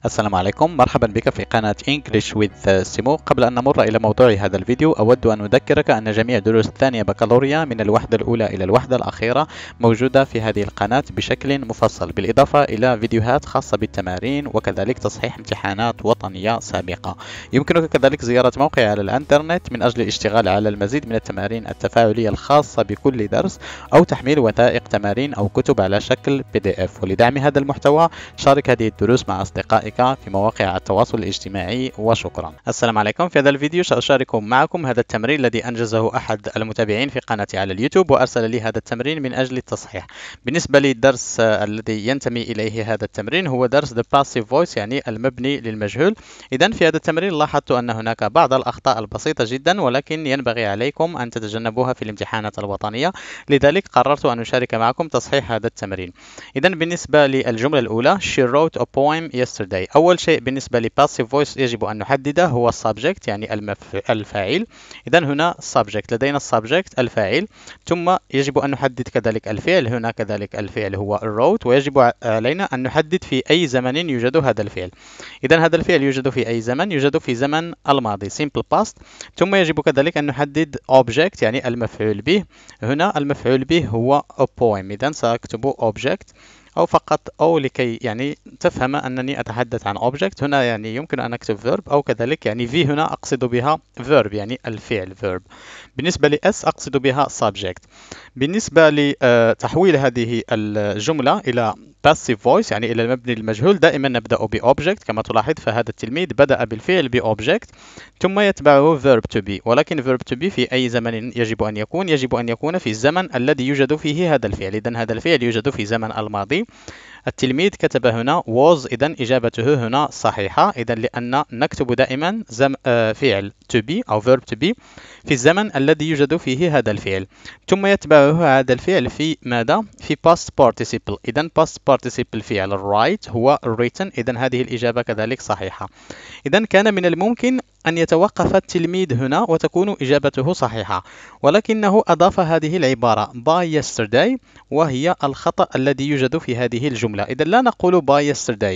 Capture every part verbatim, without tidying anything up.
السلام عليكم، مرحبا بك في قناة English with Simo. قبل أن نمر إلى موضوع هذا الفيديو أود أن أذكرك أن جميع دروس الثانية بكالوريا من الوحدة الأولى إلى الوحدة الأخيرة موجودة في هذه القناة بشكل مفصل، بالإضافة إلى فيديوهات خاصة بالتمارين وكذلك تصحيح امتحانات وطنية سابقة. يمكنك كذلك زيارة موقعي على الإنترنت من أجل الاشتغال على المزيد من التمارين التفاعلية الخاصة بكل درس، أو تحميل وثائق تمارين أو كتب على شكل بي دي إف. ولدعم هذا المحتوى شارك هذه الدروس مع أصدقائك في مواقع التواصل الاجتماعي، وشكرا. السلام عليكم. في هذا الفيديو سأشارك معكم هذا التمرين الذي أنجزه أحد المتابعين في قناتي على اليوتيوب، وأرسل لي هذا التمرين من أجل التصحيح. بالنسبة للدرس الذي ينتمي إليه هذا التمرين هو درس The Passive Voice، يعني المبني للمجهول. إذن في هذا التمرين لاحظت أن هناك بعض الأخطاء البسيطة جدا، ولكن ينبغي عليكم أن تتجنبوها في الامتحانات الوطنية، لذلك قررت أن أشارك معكم تصحيح هذا التمرين. إذن بالنسبة للجملة الأولى She wrote a poem yesterday. أول شيء بالنسبة ل passive voice يجب أن نحدده هو subject، يعني المف... الفاعل. إذن هنا subject، لدينا subject الفاعل، ثم يجب أن نحدد كذلك الفعل. هنا كذلك الفعل هو wrote، ويجب علينا أن نحدد في أي زمن يوجد هذا الفعل. إذن هذا الفعل يوجد في أي زمن؟ يوجد في زمن الماضي simple past. ثم يجب كذلك أن نحدد object، يعني المفعول به. هنا المفعول به هو a poem، إذن سأكتب object أو فقط أو لكي يعني تفهم أنني أتحدث عن object. هنا يعني يمكن أن أكتب verb أو كذلك يعني v، هنا أقصد بها verb يعني الفعل verb. بالنسبة ل s أقصد بها subject. بالنسبة لتحويل هذه الجملة إلى passive voice، يعني إلى المبني المجهول، دائما نبدأ ب object. كما تلاحظ فهذا التلميذ بدأ بالفعل ب object ثم يتبعه verb to be، ولكن verb to be في أي زمن يجب أن يكون؟ يجب أن يكون في الزمن الذي يوجد فيه هذا الفعل. إذن هذا الفعل يوجد في زمن الماضي. التلميذ كتب هنا was، إذن إجابته هنا صحيحة. إذن لأن نكتب دائما زم... آه فعل to be أو verb to be في الزمن الذي يوجد فيه هذا الفعل، ثم يتبعه هذا الفعل في ماذا؟ في past participle. إذن past participle فعل write هو written، إذن هذه الإجابة كذلك صحيحة. إذن كان من الممكن أن يتوقف التلميذ هنا وتكون إجابته صحيحة، ولكنه أضاف هذه العبارة by yesterday، وهي الخطأ الذي يوجد في هذه الجملة. إذن لا نقول by yesterday،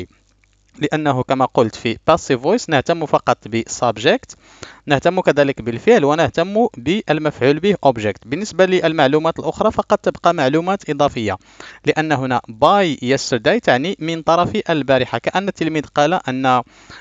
لأنه كما قلت في passive voice نهتم فقط ب subject، نهتم كذلك بالفعل، ونهتم بالمفعول به object. بالنسبة للمعلومات الأخرى فقط تبقى معلومات إضافية، لأن هنا by yesterday تعني من طرف البارحة، كأن التلميذ قال أن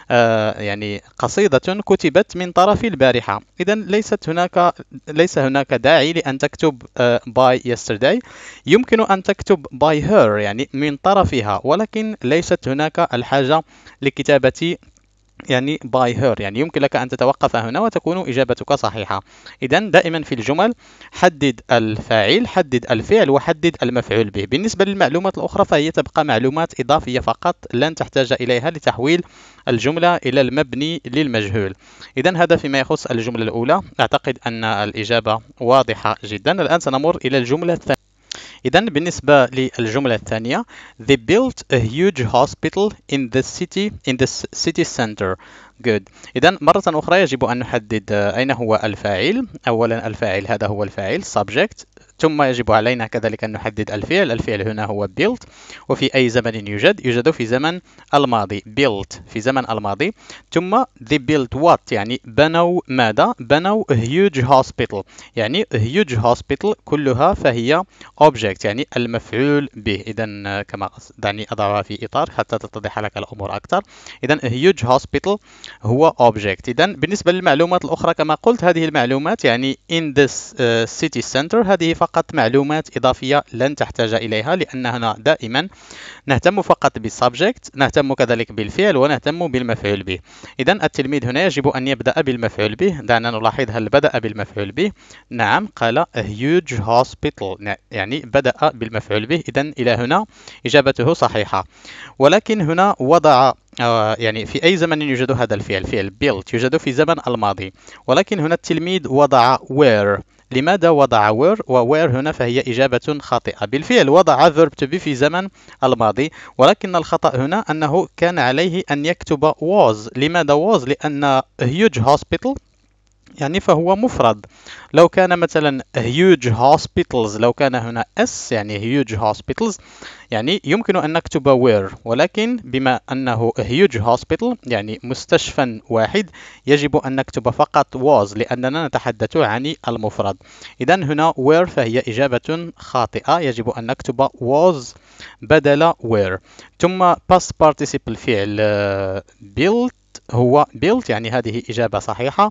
آه يعني قصيدة كتبت من طرف البارحة. إذن ليست هناك ليس هناك داعي لأن تكتب آه by yesterday. يمكن أن تكتب by her، يعني من طرفها، ولكن ليست هناك الحاجة لكتابة يعني by her. يعني يمكن لك أن تتوقف هنا وتكون إجابتك صحيحة. إذن دائما في الجمل حدد الفاعل، حدد الفعل، وحدد المفعول به. بالنسبة للمعلومات الأخرى فهي تبقى معلومات إضافية فقط، لن تحتاج إليها لتحويل الجملة إلى المبني للمجهول. إذن هذا فيما يخص الجملة الأولى. أعتقد أن الإجابة واضحة جدا. الآن سنمر إلى الجملة الثانية. إذن بالنسبة للجملة الثانية they built a huge hospital in the city in the city center. good. إذن مرة أخرى يجب أن نحدد أين هو الفاعل. أولا الفاعل هذا هو الفاعل subject، ثم يجب علينا كذلك أن نحدد الفعل. الفعل هنا هو built، وفي أي زمن يوجد؟ يوجد في زمن الماضي built في زمن الماضي. ثم they built what، يعني بنوا ماذا؟ بنوا a huge hospital، يعني a huge hospital كلها فهي object يعني المفعول به. إذن كما دعني أضعها في إطار حتى تتضح لك الأمور أكثر. إذن a huge hospital هو object. إذن بالنسبة للمعلومات الأخرى كما قلت هذه المعلومات يعني in this uh, city center هذه فقط معلومات إضافية لن تحتاج إليها، لأن هنا دائما نهتم فقط بالسبجكت، نهتم كذلك بالفعل، ونهتم بالمفعول به. إذن التلميذ هنا يجب أن يبدأ بالمفعول به. دعنا نلاحظ هل بدأ بالمفعول به؟ نعم، قال a huge hospital، يعني بدأ بالمفعول به. إذن إلى هنا إجابته صحيحة. ولكن هنا وضع آه يعني في أي زمن يوجد هذا الفعل؟ فعل built يوجد في زمن الماضي، ولكن هنا التلميذ وضع where. لماذا وضع where؟ و where هنا فهي إجابة خاطئة. بالفعل وضع verb to be في زمن الماضي، ولكن الخطأ هنا أنه كان عليه أن يكتب was. لماذا was؟ لأن huge hospital يعني فهو مفرد. لو كان مثلا huge hospitals، لو كان هنا s يعني huge hospitals، يعني يمكن أن نكتب where، ولكن بما أنه huge hospital يعني مستشفى واحد يجب أن نكتب فقط was لأننا نتحدث عن المفرد. إذا هنا where فهي إجابة خاطئة، يجب أن نكتب was بدل where. ثم past participle فعل built هو built، يعني هذه إجابة صحيحة.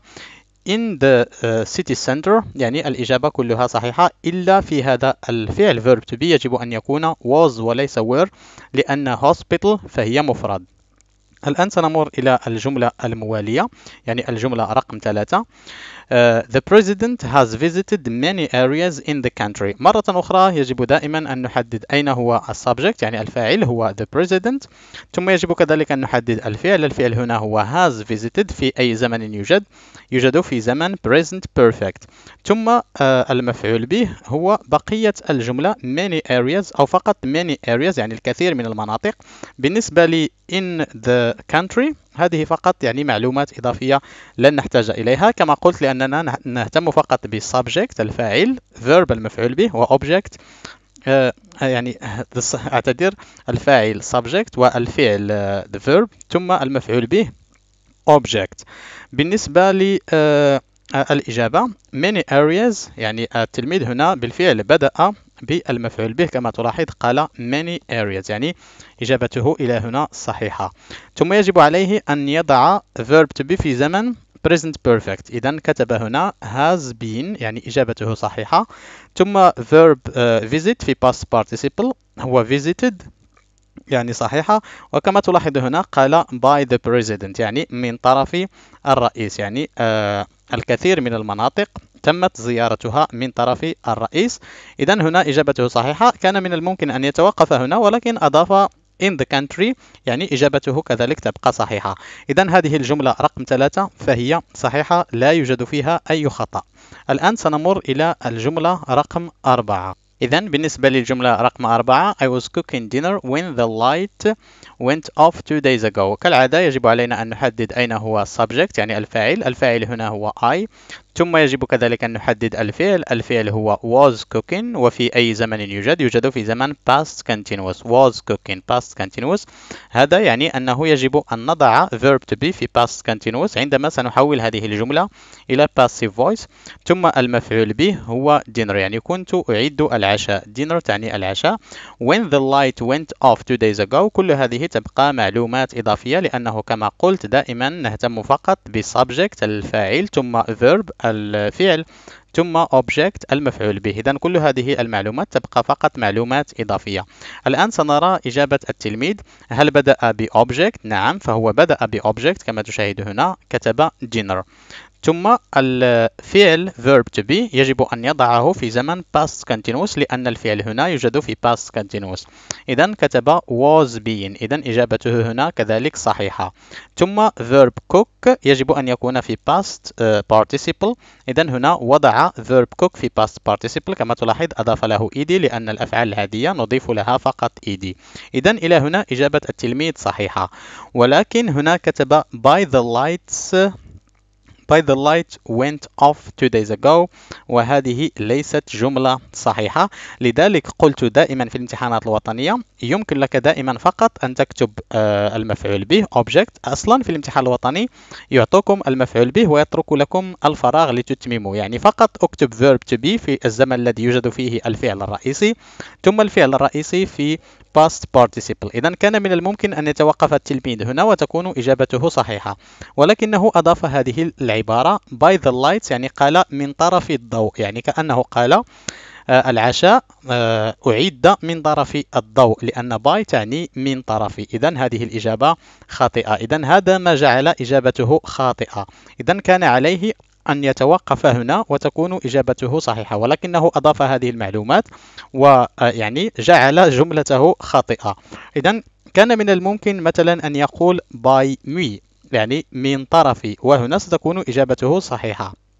in the uh, city center يعني الإجابة كلها صحيحة إلا في هذا الفعل verb to be يجب أن يكون was وليس were، لأن hospital فهي مفرد. الآن سنمر إلى الجملة الموالية، يعني الجملة رقم ثلاثة. Uh, the president has visited many areas in the country. مرة أخرى يجب دائما أن نحدد أين هو السبجكت، يعني الفاعل هو the president، ثم يجب كذلك أن نحدد الفعل. الفعل هنا هو has visited، في أي زمن يوجد؟ يوجد في زمن present perfect. ثم uh, المفعول به هو بقية الجملة many areas أو فقط many areas يعني الكثير من المناطق. بالنسبة لي in the country هذه فقط يعني معلومات إضافية لن نحتاج إليها، كما قلت لأننا نهتم فقط بالسبجكت الفاعل، verb المفعول به، وobject آه يعني أعتذر الفاعل subject والفعل آه the verb ثم المفعول به object. بالنسبة ل آه الإجابة many areas يعني التلميذ هنا بالفعل بدأ بالمفعول به كما تلاحظ قال many areas، يعني إجابته إلى هنا صحيحة. ثم يجب عليه أن يضع verb to be في زمن present perfect، إذن كتب هنا has been يعني إجابته صحيحة. ثم verb uh, visit في past participle هو visited يعني صحيحة. وكما تلاحظ هنا قال by the president يعني من طرف الرئيس، يعني آه الكثير من المناطق تمت زيارتها من طرف الرئيس. إذا هنا إجابته صحيحة. كان من الممكن أن يتوقف هنا ولكن أضاف in the country يعني إجابته كذلك تبقى صحيحة. إذا هذه الجملة رقم ثلاثة فهي صحيحة، لا يوجد فيها أي خطأ. الآن سنمر إلى الجملة رقم أربعة. إذا بالنسبة للجملة رقم أربعة I was cooking dinner when the light went off two days ago. كالعادة يجب علينا أن نحدد أين هو subject يعني الفاعل. الفاعل هنا هو I، ثم يجب كذلك أن نحدد الفعل. الفعل هو was cooking، وفي أي زمن يوجد؟ يوجد في زمن past continuous. was cooking past continuous، هذا يعني أنه يجب أن نضع verb to be في past continuous عندما سنحول هذه الجملة إلى passive voice. ثم المفعول به هو dinner يعني كنت أعد العشاء. dinner تعني العشاء. when the light went off two days ago كل هذه تبقى معلومات إضافية لأنه كما قلت دائما نهتم فقط بالسبجكت الفاعل ثم verb الفعل ثم object المفعول به. إذن كل هذه المعلومات تبقى فقط معلومات إضافية. الآن سنرى إجابة التلميذ. هل بدأ بobject؟ نعم، فهو بدأ بobject كما تشاهد هنا كتب dinner. ثم الفعل verb to be يجب أن يضعه في زمن past continuous لأن الفعل هنا يوجد في past continuous. إذن كتب was being، إذن إجابته هنا كذلك صحيحة. ثم verb cook يجب أن يكون في past participle، إذن هنا وضع verb cook في past participle كما تلاحظ أضاف له ed لأن الأفعال العادية نضيف لها فقط ed. إذن إلى هنا إجابة التلميذ صحيحة. ولكن هنا كتب by the lights by the light went off two days ago، وهذه ليست جملة صحيحة. لذلك قلت دائما في الامتحانات الوطنية يمكن لك دائما فقط أن تكتب آه المفعول به object. أصلا في الامتحان الوطني يعطوكم المفعول به ويترك لكم الفراغ لتتمموا، يعني فقط اكتب verb to be في الزمن الذي يوجد فيه الفعل الرئيسي ثم الفعل الرئيسي في past participle. إذا كان من الممكن أن يتوقف التلميذ هنا وتكون إجابته صحيحة، ولكنه أضاف هذه العبارة by the lights يعني قال من طرف الضوء، يعني كأنه قال آه العشاء آه أعد من طرف الضوء لأن by تعني من طرف. إذا هذه الإجابة خاطئة. إذا هذا ما جعل إجابته خاطئة. إذا كان عليه أن يتوقف هنا وتكون إجابته صحيحة، ولكنه أضاف هذه المعلومات ويعني جعل جملته خاطئة. إذن كان من الممكن مثلا أن يقول by me يعني من طرفي، وهنا ستكون إجابته صحيحة.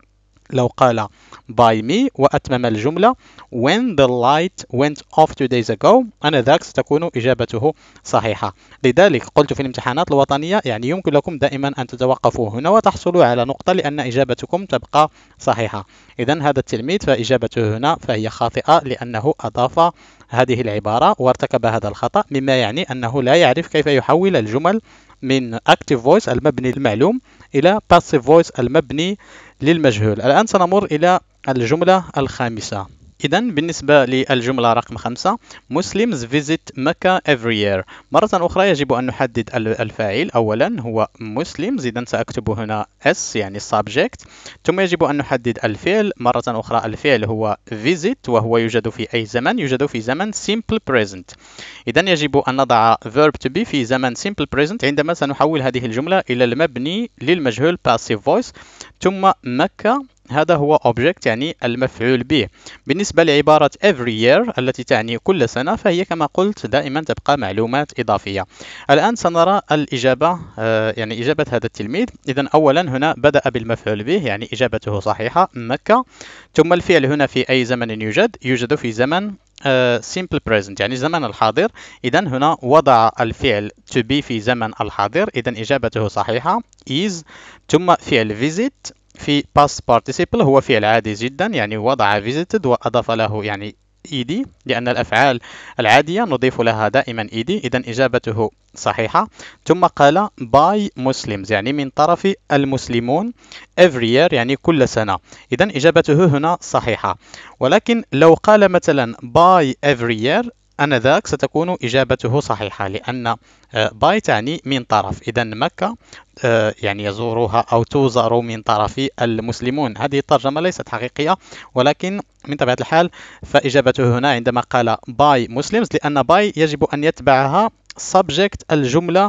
لو قال by me وأتمم الجملة when the light went off two days ago آنذاك ستكون إجابته صحيحة. لذلك قلت في الامتحانات الوطنية يعني يمكن لكم دائما أن تتوقفوا هنا وتحصلوا على نقطة لأن إجابتكم تبقى صحيحة. إذن هذا التلميذ فإجابته هنا فهي خاطئة لأنه أضاف هذه العبارة وارتكب هذا الخطأ، مما يعني أنه لا يعرف كيف يحول الجمل من active voice المبني للمعلوم إلى passive voice المبني للمجهول. الآن سنمر إلى الجملة الخامسة. إذن بالنسبة للجملة رقم خمسة Muslims visit Mecca every year. مرة أخرى يجب أن نحدد الفاعل. أولا هو Muslims، إذن سأكتب هنا S يعني subject. ثم يجب أن نحدد الفعل. مرة أخرى الفعل هو visit وهو يوجد في أي زمن؟ يوجد في زمن simple present. إذن يجب أن نضع verb to be في زمن simple present عندما سنحول هذه الجملة إلى المبني للمجهول passive voice. ثم مكة هذا هو object يعني المفعول به. بالنسبة لعبارة every year التي تعني كل سنة فهي كما قلت دائما تبقى معلومات إضافية. الآن سنرى الإجابة آه يعني إجابة هذا التلميذ. إذن أولا هنا بدأ بالمفعول به يعني إجابته صحيحة مكة. ثم الفعل هنا في أي زمن يوجد؟ يوجد في زمن Uh, simple present يعني زمن الحاضر. إذن هنا وضع الفعل to be في زمن الحاضر، إذن إجابته صحيحة is. ثم فعل visit في past participle هو فعل عادي جدا يعني وضع visited وأضاف له يعني ed لأن الأفعال العادية نضيف لها دائما ed. إذن إجابته صحيحة. ثم قال by Muslims يعني من طرف المسلمون every year يعني كل سنة. إذن إجابته هنا صحيحة. ولكن لو قال مثلا by every year آنذاك ستكون إجابته صحيحة لأن by تعني من طرف. إذن مكة يعني يزورها أو توزر من طرف المسلمون. هذه الترجمة ليست حقيقية ولكن من طبيعة الحال فإجابته هنا عندما قال by Muslims لأن by يجب أن يتبعها subject الجملة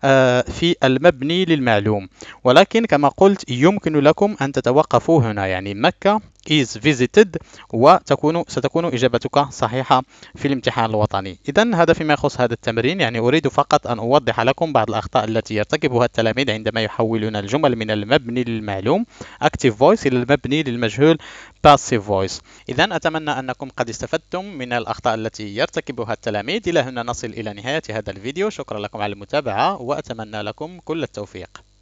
في المبني للمعلوم. ولكن كما قلت يمكن لكم أن تتوقفوا هنا يعني مكة is visited وتكون ستكون إجابتك صحيحة في الامتحان الوطني. إذن هذا فيما يخص هذا التمرين. يعني أريد فقط أن أوضح لكم بعض الأخطاء التي يرتكبها التلاميذ عندما يحولون الجمل من المبني للمعلوم active voice إلى المبني للمجهول passive voice. إذن أتمنى أنكم قد استفدتم من الأخطاء التي يرتكبها التلاميذ. إلى هنا نصل إلى نهاية هذا الفيديو. شكرا لكم على المتابعة وأتمنى لكم كل التوفيق.